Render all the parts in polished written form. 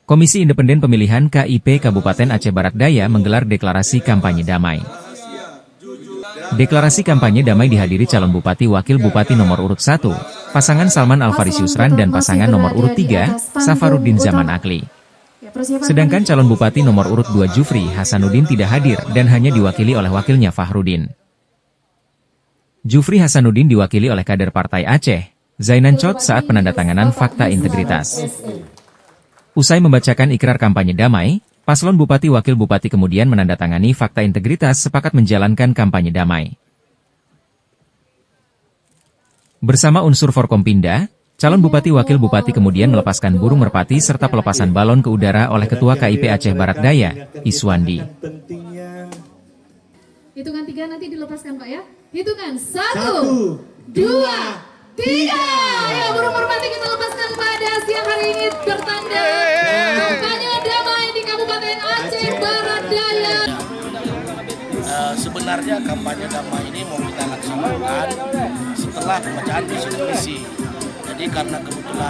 Komisi Independen Pemilihan KIP Kabupaten Aceh Barat Daya menggelar deklarasi kampanye damai. Deklarasi kampanye damai dihadiri calon Bupati Wakil Bupati nomor urut 1, pasangan Salman Alfaris Yusran dan pasangan nomor urut 3, Safarudin Zaman Akli. Sedangkan calon Bupati nomor urut 2 Jufri Hasanuddin tidak hadir dan hanya diwakili oleh wakilnya Fahrudin. Jufri Hasanuddin diwakili oleh kader Partai Aceh, Zainan Chot saat penandatanganan fakta integritas. Usai membacakan ikrar kampanye damai, paslon Bupati Wakil Bupati kemudian menandatangani fakta integritas sepakat menjalankan kampanye damai. Bersama unsur Forkompinda, calon Bupati Wakil Bupati kemudian melepaskan burung merpati serta pelepasan balon ke udara oleh Ketua KIP Aceh Barat Daya, Iswandi. Hitungan 3 nanti dilepaskan Pak ya. Hitungan 1, 2, 3. Ya, burung merpati kita lepaskan pada siang hari ini bertanda kampanye damai di Kabupaten Aceh Barat Daya. Sebenarnya kampanye damai ini mau kita laksanakan setelah pembacaan visi dan misi. Jadi karena kebetulan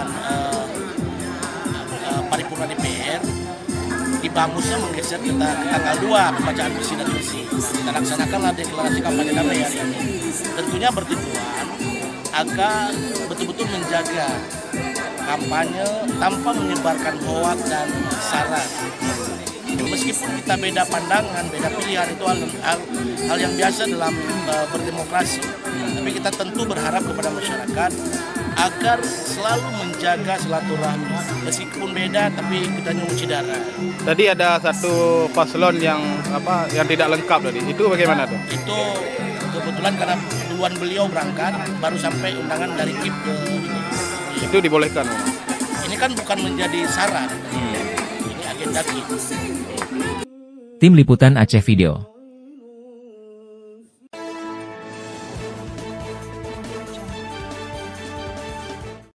paripurna DPR di Bamusnya menggeser ke tanggal 2 pembacaan visi dan misi. Kita laksanakanlah deklarasi kampanye damai hari ini. Tentunya bertujuan agar betul-betul menjaga kampanye tanpa menyebarkan hoak dan sara. Meskipun kita beda pandangan, beda pilihan, itu hal yang biasa dalam berdemokrasi. Tapi kita tentu berharap kepada masyarakat agar selalu menjaga silaturahmi. Meskipun beda, tapi kita nyuci darah. Tadi ada satu paslon yang tidak lengkap tadi. Itu bagaimana tuh? Itu kebetulan karena duluan beliau berangkat, baru sampai undangan dari KIP ke itu dibolehkan. Ini kan bukan menjadi syarat. Ini agenda KIP. Tim Liputan Aceh Video.